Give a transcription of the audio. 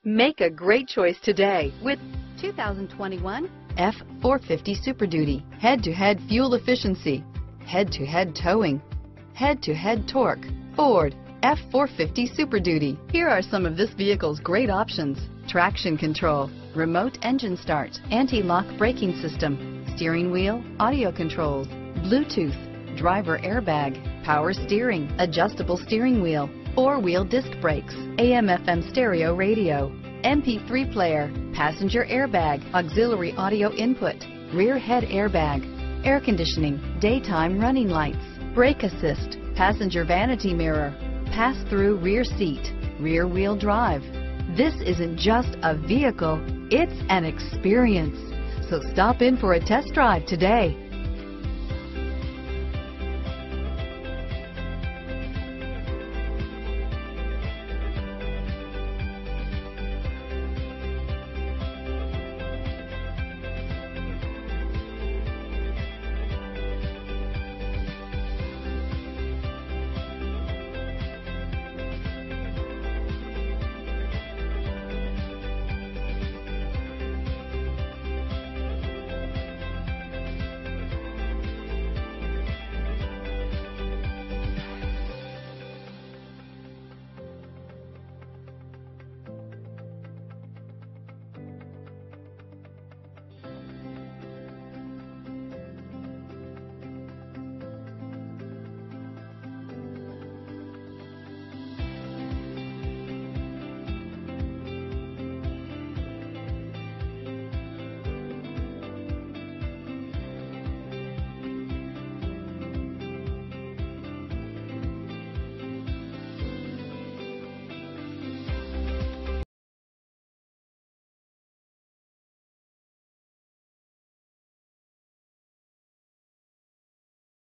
Make a great choice today with 2021 F450 Super Duty. Head-to-head fuel efficiency, head-to-head towing, head-to-head torque. Ford F450 Super Duty. Here are some of this vehicle's great options: traction control, remote engine start, anti-lock braking system, steering wheel audio controls, Bluetooth, driver airbag, power steering, adjustable steering wheel, four-wheel disc brakes, AM/FM stereo radio, MP3 player, passenger airbag, auxiliary audio input, rear head airbag, air conditioning, daytime running lights, brake assist, passenger vanity mirror, pass-through rear seat, rear wheel drive. This isn't just a vehicle, it's an experience. So stop in for a test drive today.